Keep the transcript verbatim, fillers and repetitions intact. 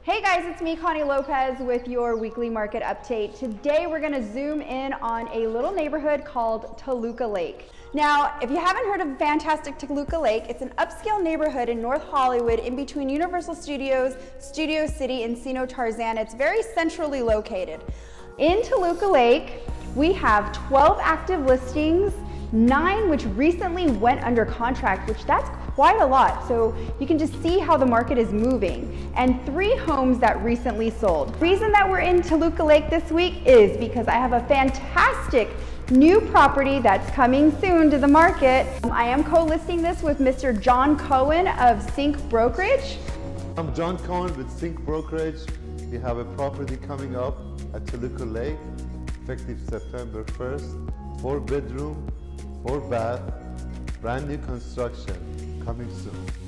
Hey guys, it's me, Connie Lopez, with your weekly market update. Today we're going to zoom in on a little neighborhood called Toluca Lake. Now, if you haven't heard of fantastic Toluca Lake, it's an upscale neighborhood in North Hollywood in between Universal Studios, Studio City, and Encino Tarzana. It's very centrally located. In Toluca Lake, we have twelve active listings, nine which recently went under contract, which that's quite a lot. So you can just see how the market is moving. And three homes that recently sold. The reason that we're in Toluca Lake this week is because I have a fantastic new property that's coming soon to the market. I am co-listing this with Mister John Cohen of Sync Brokerage. I'm John Cohen with Sync Brokerage. We have a property coming up at Toluca Lake, effective September first. Four bedroom, four bath, brand new construction, coming soon.